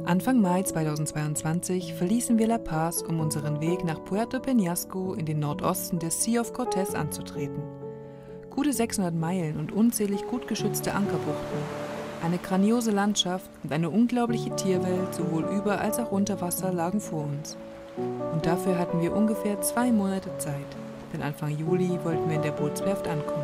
Anfang Mai 2022 verließen wir La Paz, um unseren Weg nach Puerto Peñasco in den Nordosten des Sea of Cortez anzutreten. Gute 600 Meilen und unzählig gut geschützte Ankerbuchten, eine grandiose Landschaft und eine unglaubliche Tierwelt sowohl über als auch unter Wasser lagen vor uns. Und dafür hatten wir ungefähr 2 Monate Zeit, denn Anfang Juli wollten wir in der Bootswerft ankommen.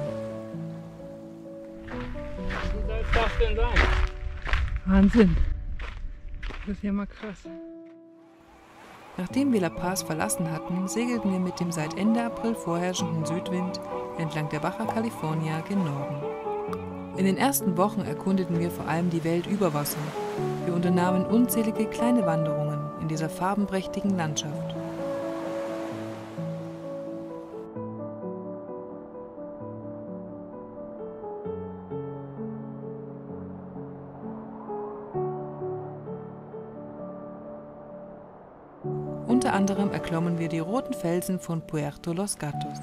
Wie soll das denn sein? Wahnsinn! Das ist ja mal krass. Nachdem wir La Paz verlassen hatten, segelten wir mit dem seit Ende April vorherrschenden Südwind entlang der Baja California gen Norden. In den ersten Wochen erkundeten wir vor allem die Welt über Wasser. Wir unternahmen unzählige kleine Wanderungen in dieser farbenprächtigen Landschaft. Unter anderem erklommen wir die roten Felsen von Puerto Los Gatos.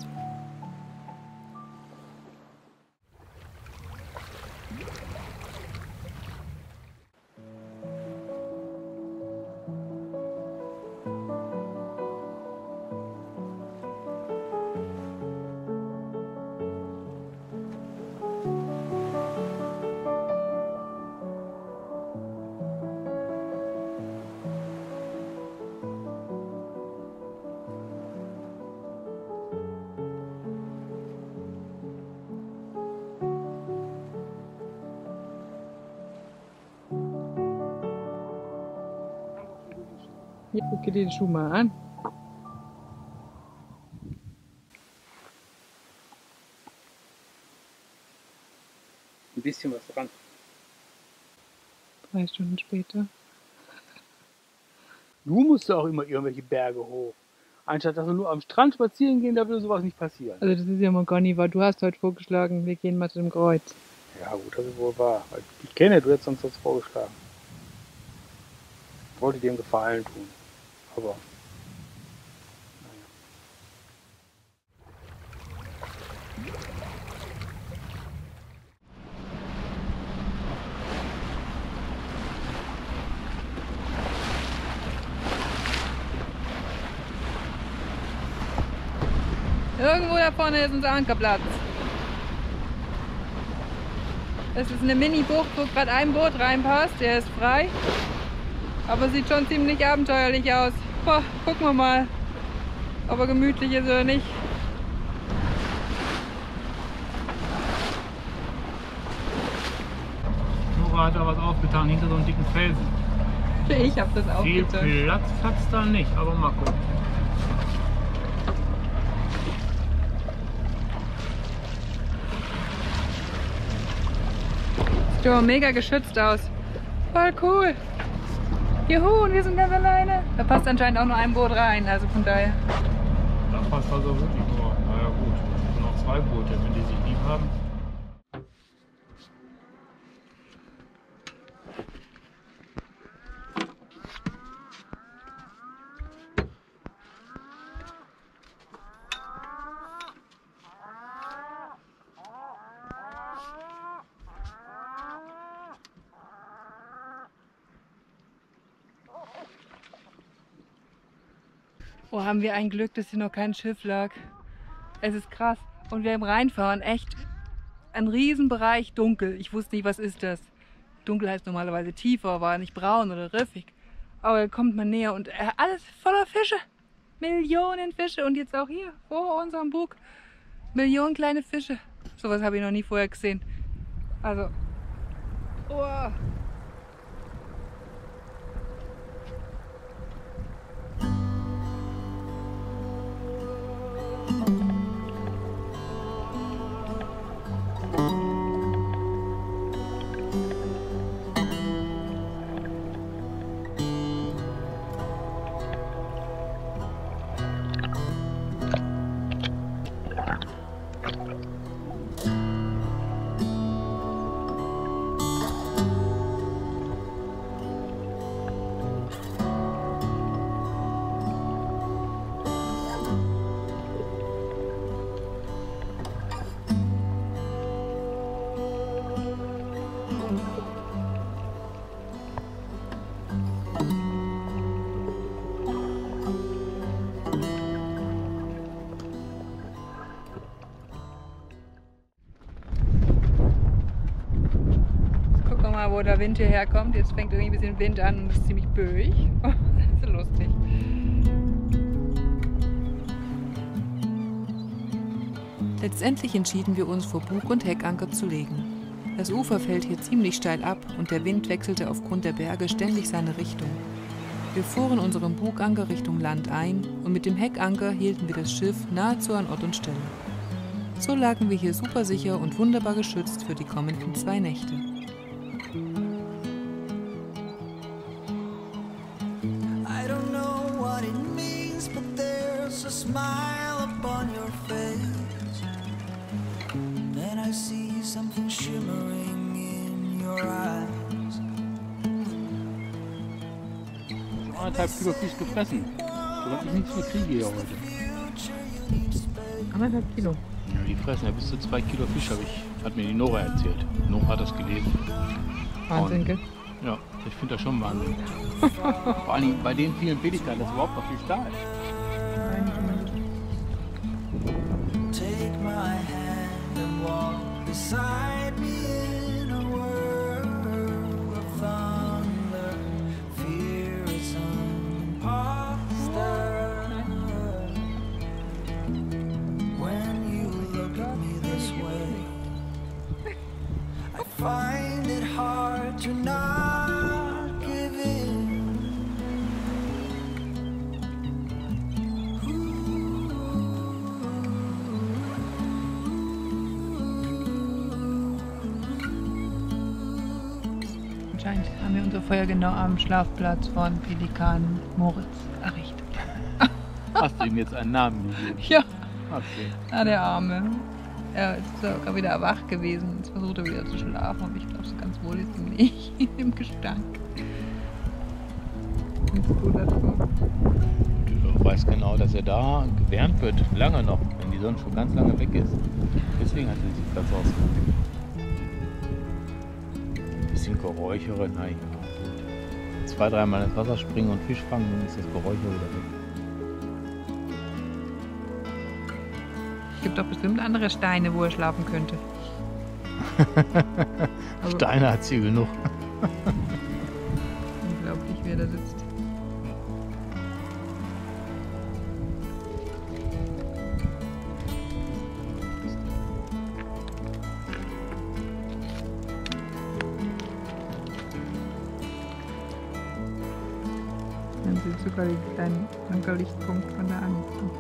Hier, guck dir den Schuh mal an. Ein bisschen was dran. 3 Stunden später. Du musst ja auch immer irgendwelche Berge hoch. Anstatt dass wir nur am Strand spazieren gehen, da würde sowas nicht passieren. Also das ist ja mal gar nicht wahr. Du hast heute vorgeschlagen, wir gehen mal zu dem Kreuz. Ja gut, das ist wohl wahr. Weil ich kenne, du hättest uns das vorgeschlagen. Ich wollte dir einen Gefallen tun. Aber Irgendwo da vorne ist unser Ankerplatz. Es ist eine Mini-Bucht, wo gerade ein Boot reinpasst. Der ist frei. Aber sieht schon ziemlich abenteuerlich aus. Boah, gucken wir mal, ob er gemütlich ist oder nicht. Nora hat da was aufgetan hinter so einem dicken Felsen. Ich hab das Viel aufgetan. Platz hat's da nicht, aber mal gucken. Sieht aber mega geschützt aus. Voll cool. Juhu, und wir sind ganz alleine. Da passt anscheinend auch nur ein Boot rein, also von daher. Da passt also wirklich nur. Naja gut, es sind noch 2 Boote, wenn die sich lieb haben. Oh, haben wir ein Glück, dass hier noch kein Schiff lag. Es ist krass. Und wir im Reinfahren echt ein Riesenbereich dunkel. Ich wusste nicht, was ist das. Dunkel heißt normalerweise tiefer, war nicht braun oder riffig. Aber da kommt man näher und alles voller Fische. Millionen Fische. Und jetzt auch hier, vor unserem Bug. Millionen kleine Fische. Sowas habe ich noch nie vorher gesehen. Also, oh. mal, wo der Wind hierher kommt. Jetzt fängt irgendwie ein bisschen Wind an und ist ziemlich böig. Das ist lustig. Letztendlich entschieden wir uns, vor Bug- und Heckanker zu legen. Das Ufer fällt hier ziemlich steil ab und der Wind wechselte aufgrund der Berge ständig seine Richtung. Wir fuhren unseren Buganker Richtung Land ein und mit dem Heckanker hielten wir das Schiff nahezu an Ort und Stelle. So lagen wir hier super sicher und wunderbar geschützt für die kommenden 2 Nächte. I don't know what it means, but there's a smile upon your face, and I see something shimmering in your eyes. 1,5 Kilo Fisch gefressen. So dass ich nichts mehr kriege hier heute. 1,5 Kilo. Ja, die fressen ja bis zu 2 Kilo Fisch, hat mir die Nora erzählt. Nora hat das gelesen. Wahnsinn, gell? Ja, ich finde das schon Wahnsinn. Vor allem bei den vielen Pelikern, dass überhaupt noch Fisch da ist. Take my hand and walk beside me in a world of thunder. Fear is an imposter. When you look at me this way, I find it hard to not give in. Anscheinend haben wir unser Feuer genau am Schlafplatz von Pelikan Moritz errichtet. Hast du ihm jetzt einen Namen gegeben? Ja, Okay. der Arme. Er ist sogar wieder erwacht gewesen. Jetzt versucht er wieder zu schlafen, aber ich glaube, so ganz wohl ist ihm nicht in dem Gestank. Ganz gut dazu. Du weißt genau, dass er da gewärmt wird, lange noch, wenn die Sonne schon ganz lange weg ist. Deswegen hat er diesen Platz ausgesucht. Bisschen Geräuchere, nein. 2-3 Mal ins Wasser springen und Fisch fangen, dann ist das Geräuchere wieder weg. Es gibt doch bestimmt andere Steine, wo er schlafen könnte. Also, Steine hat sie genug. unglaublich, wie er da sitzt. Dann sieht sogar den kleinen Ankerlichtpunkt von der Anfang.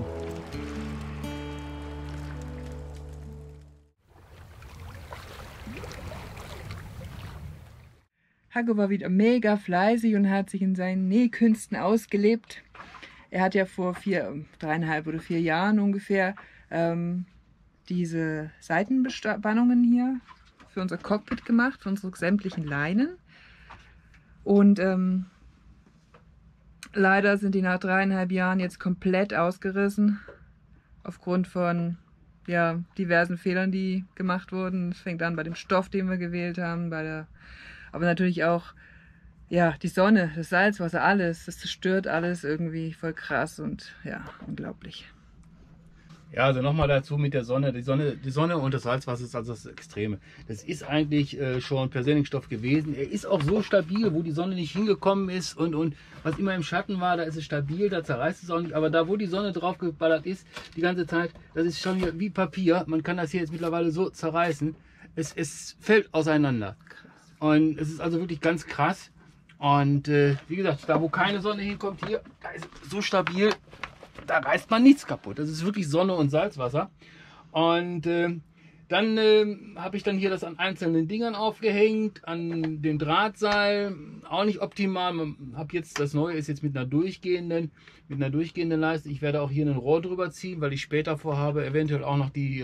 Hago war wieder mega fleißig und hat sich in seinen Nähkünsten ausgelebt. Er hat ja vor 3,5 oder 4 Jahren ungefähr diese Seitenbespannungen hier für unser Cockpit gemacht, für unsere sämtlichen Leinen. Und leider sind die nach 3,5 Jahren jetzt komplett ausgerissen, aufgrund von diversen Fehlern, die gemacht wurden. Es fängt an bei dem Stoff, den wir gewählt haben, aber natürlich auch die Sonne, das Salzwasser, alles, das zerstört alles irgendwie voll krass und ja, unglaublich. Ja, also nochmal dazu mit der Sonne. Die Sonne und das Salzwasser ist also das Extreme. Das ist eigentlich schon Persenikstoff gewesen. Er ist auch so stabil, wo die Sonne nicht hingekommen ist und was immer im Schatten war, da ist es stabil, da zerreißt es auch nicht. Aber da, wo die Sonne drauf geballert ist, die ganze Zeit, das ist schon wie Papier. Man kann das hier jetzt mittlerweile so zerreißen. Es fällt auseinander. Und es ist also wirklich ganz krass. Und wie gesagt, da wo keine Sonne hinkommt, hier, da ist es so stabil, da reißt man nichts kaputt. Das ist wirklich Sonne und Salzwasser. Und dann habe ich dann hier das an einzelnen Dingern aufgehängt, an dem Drahtseil. Auch nicht optimal. Das Neue ist jetzt mit einer durchgehenden Leiste. Ich werde auch hier ein Rohr drüber ziehen, weil ich später vorhabe, eventuell auch noch die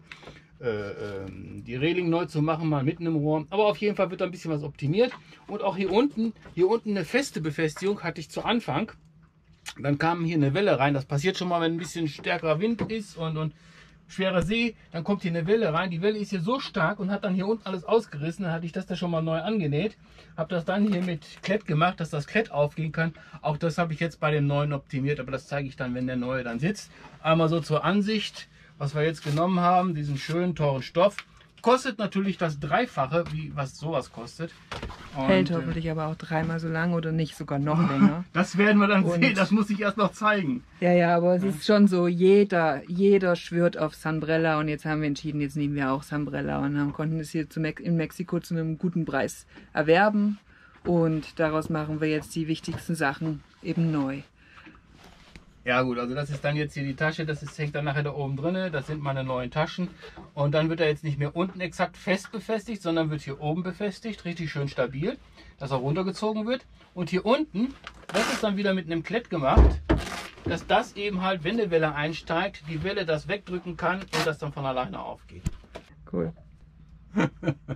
Reling neu zu machen, mal mitten im Rohr. Aber auf jeden Fall wird da ein bisschen was optimiert. Und auch hier unten eine feste Befestigung hatte ich zu Anfang. Dann kam hier eine Welle rein. Das passiert schon mal, wenn ein bisschen stärkerer Wind ist und schwerer See. Dann kommt hier eine Welle rein. Die Welle ist hier so stark und hat dann hier unten alles ausgerissen. Dann hatte ich das da schon mal neu angenäht. Habe das dann hier mit Klett gemacht, dass das Klett aufgehen kann. Auch das habe ich jetzt bei dem neuen optimiert. Aber das zeige ich dann, wenn der neue dann sitzt. Einmal so zur Ansicht, was wir jetzt genommen haben. Diesen schönen, teuren Stoff. kostet natürlich das Dreifache, wie was sowas kostet. Und, Hält hoffentlich aber auch 3-mal so lang oder nicht, sogar noch länger. Das werden wir dann sehen, das muss ich erst noch zeigen. Ja, aber es ist schon so, jeder schwört auf Sunbrella und jetzt haben wir entschieden, jetzt nehmen wir auch Sunbrella und konnten es hier in Mexiko zu einem guten Preis erwerben und daraus machen wir jetzt die wichtigsten Sachen eben neu. Ja gut, also das ist dann jetzt hier die Tasche, hängt dann nachher da oben drin, das sind meine neuen Taschen und dann wird er jetzt nicht mehr unten exakt fest befestigt, sondern wird hier oben befestigt, richtig schön stabil, dass er runtergezogen wird und hier unten, das ist dann wieder mit einem Klett gemacht, dass das eben halt, wenn eine Welle einsteigt, die Welle das wegdrücken kann und das dann von alleine aufgeht. Cool. Das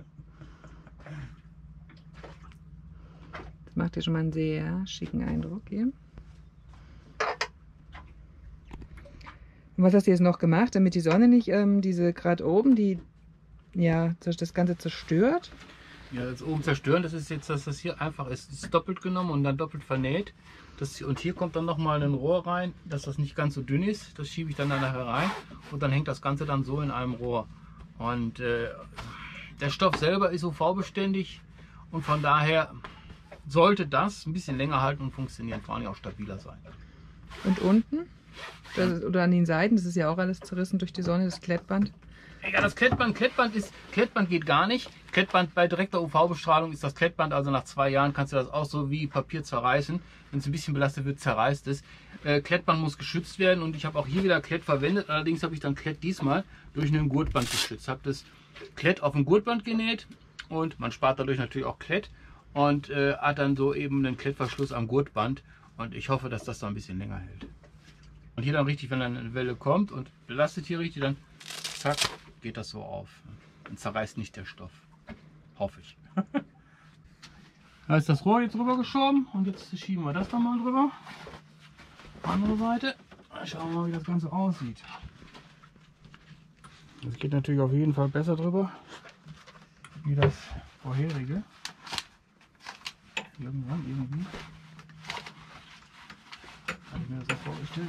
macht hier schon mal einen sehr schicken Eindruck hier. Und was hast du jetzt noch gemacht, damit die Sonne nicht diese gerade oben, das Ganze zerstört? Ja, das oben zerstören, das ist jetzt, dass das hier einfach ist. Das ist doppelt genommen und dann doppelt vernäht. Und hier kommt dann nochmal ein Rohr rein, dass das nicht ganz so dünn ist. Das schiebe ich dann nachher rein und dann hängt das Ganze dann so in einem Rohr. Und der Stoff selber ist UV-beständig und von daher sollte das ein bisschen länger halten und funktionieren, vor allem auch stabiler sein. Und unten? Oder an den Seiten, das ist ja auch alles zerrissen durch die Sonne, das Klettband. Ja, das Klettband geht gar nicht. Klettband bei direkter UV-Bestrahlung ist das Klettband, also nach 2 Jahren kannst du das auch so wie Papier zerreißen. Wenn es ein bisschen belastet wird, zerreißt es. Klettband muss geschützt werden und ich habe auch hier wieder Klett verwendet. Allerdings habe ich dann Klett diesmal durch ein Gurtband geschützt. Habe das Klett auf ein Gurtband genäht und man spart dadurch natürlich auch Klett und hat dann so eben einen Klettverschluss am Gurtband und ich hoffe, dass das da ein bisschen länger hält. Und hier dann richtig, wenn dann eine Welle kommt und belastet hier richtig, dann zack, geht das so auf. Dann zerreißt nicht der Stoff. Hoffe ich. Da ist das Rohr jetzt drüber geschoben und jetzt schieben wir das nochmal drüber. Andere Seite. Schauen wir mal, wie das Ganze aussieht. Das geht natürlich auf jeden Fall besser drüber, wie das vorherige. Irgendwann, irgendwie. Habe ich mir das so vorgestellt.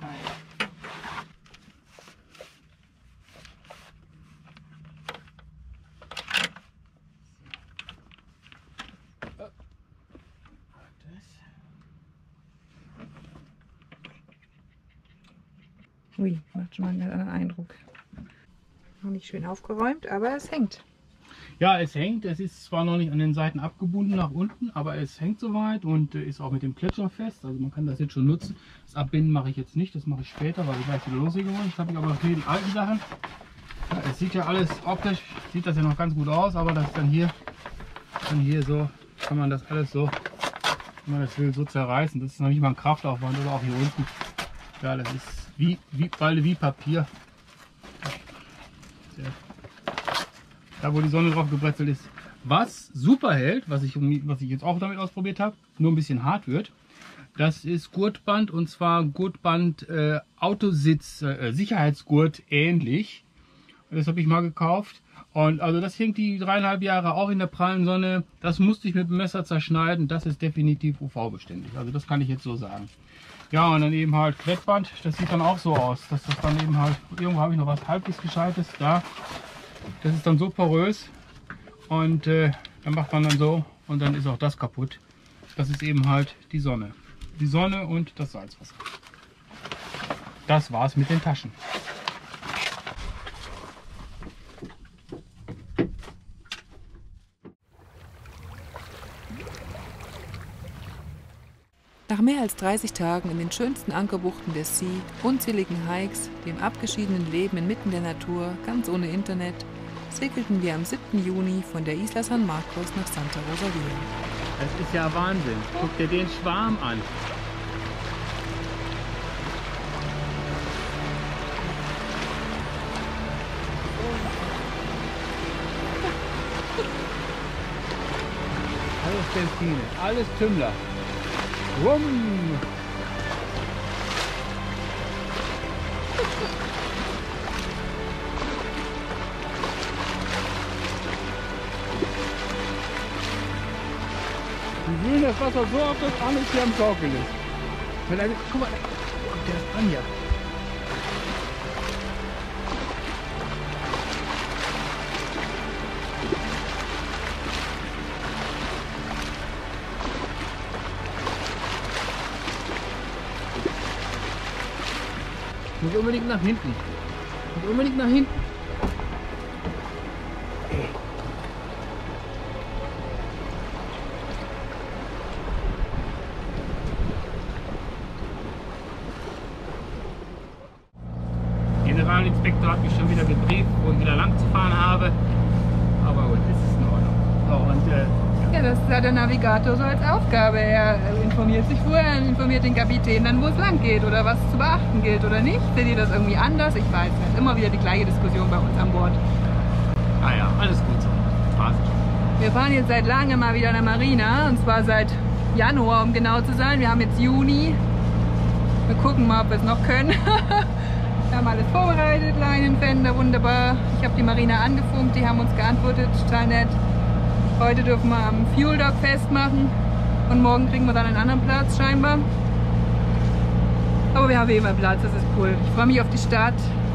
Ui, macht schon mal einen anderen Eindruck. Noch nicht schön aufgeräumt, aber es hängt. Ja, es hängt. Es ist zwar noch nicht an den Seiten abgebunden nach unten, aber es hängt soweit und ist auch mit dem Kletscher fest. Also man kann das jetzt schon nutzen. Das Abbinden mache ich jetzt nicht, das mache ich später, weil ich gleich wieder loslegen wollte. Das habe ich aber noch für die alten Sachen. Ja, es sieht ja alles optisch, sieht das ja noch ganz gut aus, aber das ist dann hier so, kann man das alles so, wenn man das will, so zerreißen. Das ist noch nicht mal ein Kraftaufwand oder auch hier unten. Ja, das ist wie Papier. Da wo die Sonne drauf gebrezelt ist. Was super hält, was ich jetzt auch damit ausprobiert habe, nur ein bisschen hart wird, das ist Gurtband und zwar Gurtband Autositz Sicherheitsgurt ähnlich. Das habe ich mal gekauft und also das hängt die 3,5 Jahre auch in der prallen Sonne. Das musste ich mit dem Messer zerschneiden. Das ist definitiv UV-beständig. Also das kann ich jetzt so sagen. Ja, und dann eben halt Klettband. Das sieht dann auch so aus, dass das dann eben halt, irgendwo habe ich noch was halbwegs Gescheites da. Das ist dann so porös und dann macht man dann so und dann ist auch das kaputt. Das ist eben halt die Sonne. Die Sonne und das Salzwasser. Das war's mit den Taschen. Nach mehr als 30 Tagen in den schönsten Ankerbuchten der Sea, unzähligen Hikes, dem abgeschiedenen Leben inmitten der Natur, ganz ohne Internet, segelten wir am 7. Juni von der Isla San Marcos nach Santa Rosalia. Das ist ja Wahnsinn. Guck dir den Schwarm an. Alles Delfine, alles Tümmler. Rum. Die wühlen das Wasser so auf, dass alles hier am Schaukeln ist. Guck mal, guck dir das an hier. Nicht unbedingt nach hinten. Nicht unbedingt nach hinten. Der Generalinspektor hat mich schon wieder gebrieft, wo ich wieder lang zu fahren habe. Aber gut, das ist in Ordnung. So, und, Ja, das hat der Navigator so als Aufgabe. Er informiert sich vorher, informiert den Kapitän dann, wo es lang geht oder was zu beachten gilt oder nicht. Seht ihr das irgendwie anders? Ich weiß nicht. Immer wieder die gleiche Diskussion bei uns an Bord. ja, alles gut so. Passt. Wir fahren jetzt seit langem mal wieder in der Marina, und zwar seit Januar, um genau zu sein. Wir haben jetzt Juni. Wir gucken mal, ob wir es noch können. Wir haben alles vorbereitet, Leinenfender, wunderbar. Ich habe die Marina angefunkt, die haben uns geantwortet, total nett. Heute dürfen wir am Fuel Dock festmachen und morgen kriegen wir dann einen anderen Platz scheinbar. Aber wir haben immer Platz, das ist cool. Ich freue mich auf die Stadt,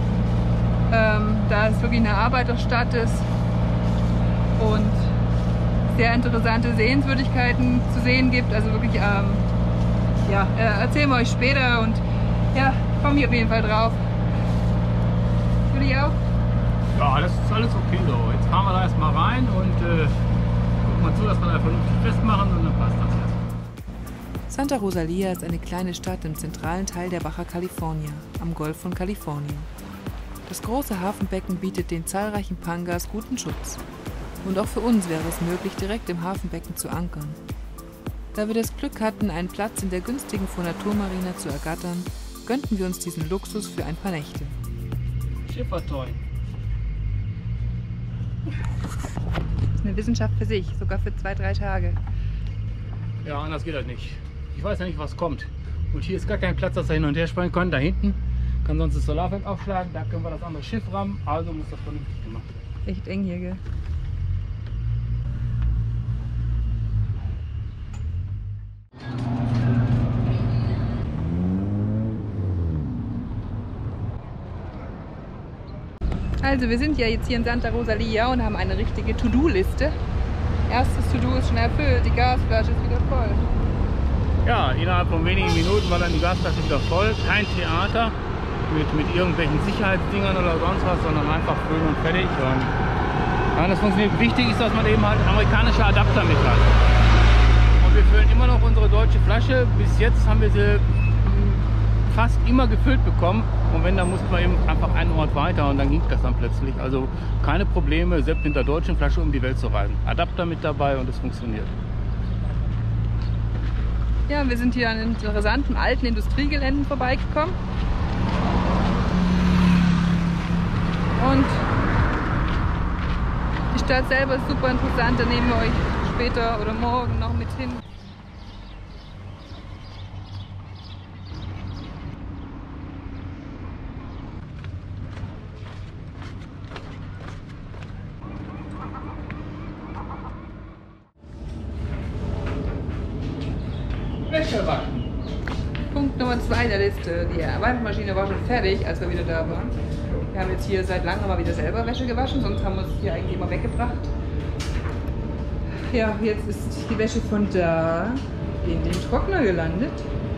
da es wirklich eine Arbeiterstadt ist und sehr interessante Sehenswürdigkeiten zu sehen gibt. Also wirklich, ja, erzählen wir euch später und ja, ich freue mich auf jeden Fall drauf. Für dich auch? Ja, das ist alles okay so. Jetzt fahren wir da erstmal rein und gucken mal zu, dass wir da vernünftig festmachen und dann passt das jetzt. Santa Rosalia ist eine kleine Stadt im zentralen Teil der Baja California, am Golf von Kalifornien. Das große Hafenbecken bietet den zahlreichen Pangas guten Schutz. Und auch für uns wäre es möglich, direkt im Hafenbecken zu ankern. Da wir das Glück hatten, einen Platz in der günstigen Fonatur-Marina zu ergattern, gönnten wir uns diesen Luxus für ein paar Nächte. Schiffertoy. Das ist eine Wissenschaft für sich, sogar für 2-3 Tage. Ja, anders geht das nicht. Ich weiß ja nicht, was kommt. Und hier ist gar kein Platz, dass wir hin und her springen können. Da hinten kann sonst das Solarfeld aufschlagen, da können wir das andere Schiff rammen. Also muss das vernünftig gemacht werden. Echt eng hier, gell? Also wir sind ja jetzt hier in Santa Rosalia und haben eine richtige To-Do-Liste. Erstes To-Do ist schon erfüllt, die Gasflasche ist wieder voll. Ja, innerhalb von wenigen Minuten war dann die Gasflasche wieder voll. Kein Theater mit irgendwelchen Sicherheitsdingern oder sonst was, sondern einfach füllen und fertig. Und ja, das funktioniert. Wichtig ist, dass man eben halt amerikanische Adapter mit hat. Und wir füllen immer noch unsere deutsche Flasche. Bis jetzt haben wir sie fast immer gefüllt bekommen. Und wenn, dann mussten wir eben einfach einen Ort weiter und dann ging das dann plötzlich. Also keine Probleme, selbst mit der deutschen Flasche um die Welt zu reisen. Adapter mit dabei und es funktioniert. Ja, wir sind hier an interessanten alten Industriegeländen vorbeigekommen. Und die Stadt selber ist super interessant, da nehmen wir euch später oder morgen noch mit hin. Wäsche waschen. Punkt Nummer 2 der Liste. Die Waschmaschine war schon fertig, als wir wieder da waren. Wir haben jetzt hier seit langem mal wieder selber Wäsche gewaschen, sonst haben wir es hier eigentlich immer weggebracht. Ja, jetzt ist die Wäsche von da in den Trockner gelandet.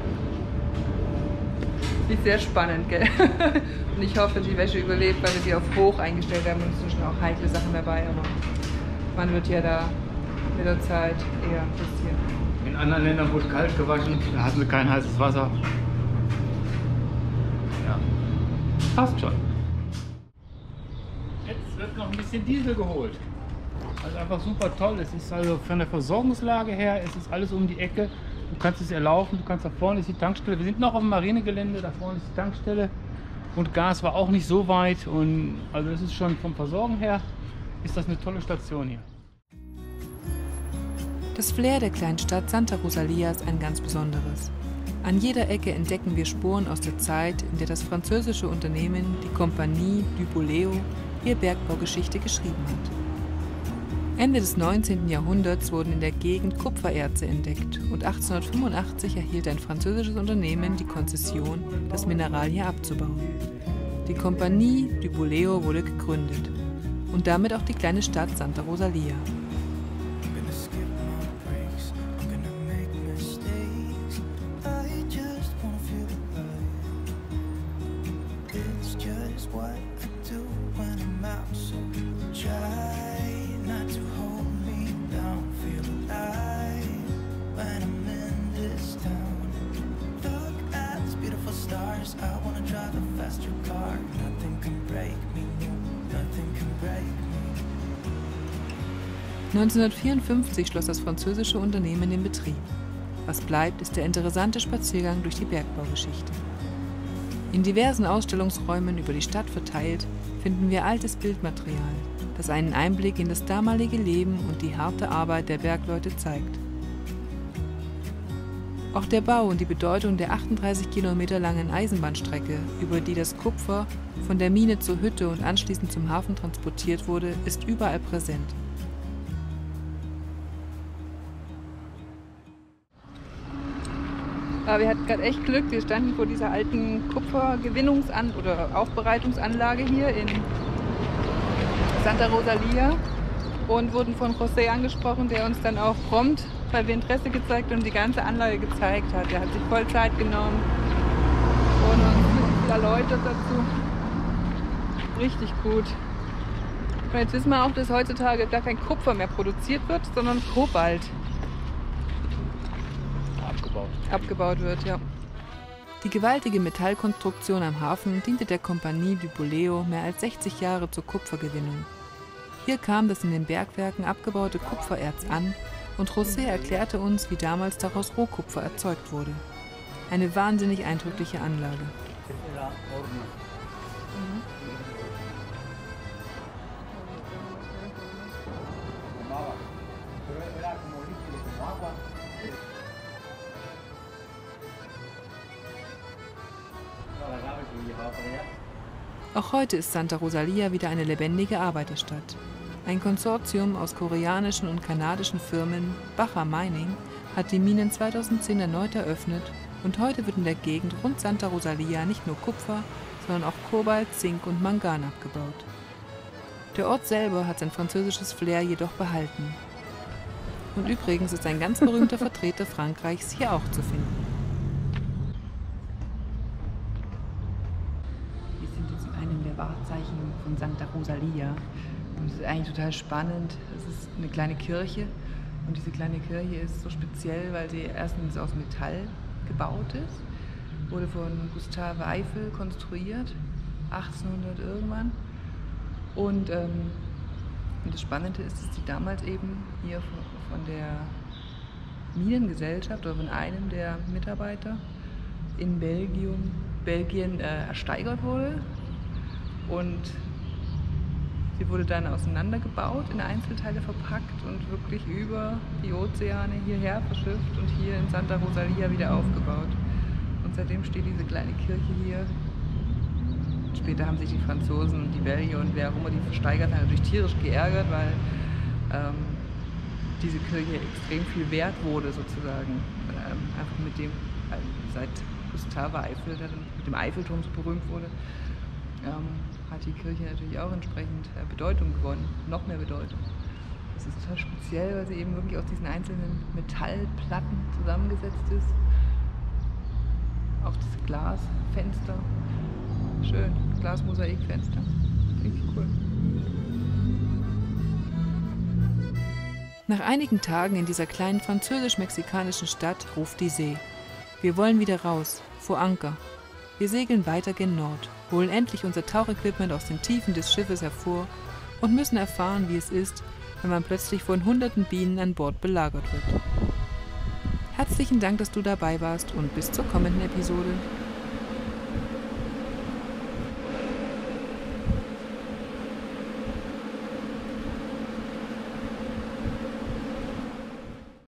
Ist sehr spannend, gell? Und ich hoffe, dass die Wäsche überlebt, weil wir sie auf hoch eingestellt haben. Und es sind schon auch heikle Sachen dabei, aber man wird ja da mit der Zeit eher ein bisschen. In anderen Ländern wurde kalt gewaschen, da hatten sie kein heißes Wasser. Ja, passt schon. Jetzt wird noch ein bisschen Diesel geholt. Also einfach super toll. Es ist also von der Versorgungslage her, es ist alles um die Ecke. Du kannst es erlaufen, du kannst da vorne ist die Tankstelle. Wir sind noch auf dem Marinegelände, da vorne ist die Tankstelle. Und Gas war auch nicht so weit. Und also das ist schon vom Versorgen her, ist das eine tolle Station hier. Das Flair der kleinen Stadt Santa Rosalia ist ein ganz besonderes. An jeder Ecke entdecken wir Spuren aus der Zeit, in der das französische Unternehmen, die Compagnie du Boléo, ihre Bergbaugeschichte geschrieben hat. Ende des 19. Jahrhunderts wurden in der Gegend Kupfererze entdeckt und 1885 erhielt ein französisches Unternehmen die Konzession, das Mineral hier abzubauen. Die Compagnie du Boléo wurde gegründet und damit auch die kleine Stadt Santa Rosalia. cars. I wanna drive a faster car. Nothing can break me, nothing can break me. 1954 schloss das französische Unternehmen den Betrieb. Was bleibt, ist der interessante Spaziergang durch die Bergbaugeschichte. In diversen Ausstellungsräumen über die Stadt verteilt finden wir altes Bildmaterial, das einen Einblick in das damalige Leben und die harte Arbeit der Bergleute zeigt. Auch der Bau und die Bedeutung der 38 Kilometer langen Eisenbahnstrecke, über die das Kupfer von der Mine zur Hütte und anschließend zum Hafen transportiert wurde, ist überall präsent. Aber wir hatten gerade echt Glück, wir standen vor dieser alten oder Aufbereitungsanlage hier in Santa Rosalia und wurden von José angesprochen, der uns dann auch prompt, weil wir Interesse gezeigt und die ganze Anlage gezeigt hat. Er hat sich voll Zeit genommen und uns erläutert dazu. Richtig gut. Und jetzt wissen wir auch, dass heutzutage gar kein Kupfer mehr produziert wird, sondern Kobalt. Abgebaut wird, ja. Die gewaltige Metallkonstruktion am Hafen diente der Compagnie du Boléo mehr als 60 Jahre zur Kupfergewinnung. Hier kam das in den Bergwerken abgebaute Kupfererz an und José erklärte uns, wie damals daraus Rohkupfer erzeugt wurde. Eine wahnsinnig eindrückliche Anlage. Auch heute ist Santa Rosalia wieder eine lebendige Arbeiterstadt. Ein Konsortium aus koreanischen und kanadischen Firmen, Baja Mining, hat die Minen 2010 erneut eröffnet und heute wird in der Gegend rund Santa Rosalia nicht nur Kupfer, sondern auch Kobalt, Zink und Mangan abgebaut. Der Ort selber hat sein französisches Flair jedoch behalten. Und übrigens ist ein ganz berühmter Vertreter Frankreichs hier auch zu finden. Wahrzeichen von Santa Rosalia. Und das ist eigentlich total spannend. Es ist eine kleine Kirche und diese kleine Kirche ist so speziell, weil sie erstens aus Metall gebaut ist, wurde von Gustave Eiffel konstruiert, 1800 irgendwann. Und das Spannende ist, dass sie damals eben hier von der Minengesellschaft oder von einem der Mitarbeiter in Belgien ersteigert wurde. Und sie wurde dann auseinandergebaut, in Einzelteile verpackt und wirklich über die Ozeane hierher verschifft und hier in Santa Rosalia wieder aufgebaut. Und seitdem steht diese kleine Kirche hier. Später haben sich die Franzosen und die Belgier und wer auch immer die versteigert haben, natürlich tierisch geärgert, weil diese Kirche extrem viel wert wurde sozusagen. Einfach mit dem, seit Gustave Eiffel, der dann mit dem Eiffelturm so berühmt wurde, hat die Kirche natürlich auch entsprechend Bedeutung gewonnen, noch mehr Bedeutung. Das ist total speziell, weil sie eben wirklich aus diesen einzelnen Metallplatten zusammengesetzt ist. Auch das Glasfenster, schön, Glasmosaikfenster, richtig cool. Nach einigen Tagen in dieser kleinen französisch-mexikanischen Stadt ruft die See. Wir wollen wieder raus, vor Anker. Wir segeln weiter gen Nord, holen endlich unser Tauchequipment aus den Tiefen des Schiffes hervor und müssen erfahren, wie es ist, wenn man plötzlich von hunderten Bienen an Bord belagert wird. Herzlichen Dank, dass du dabei warst und bis zur kommenden Episode.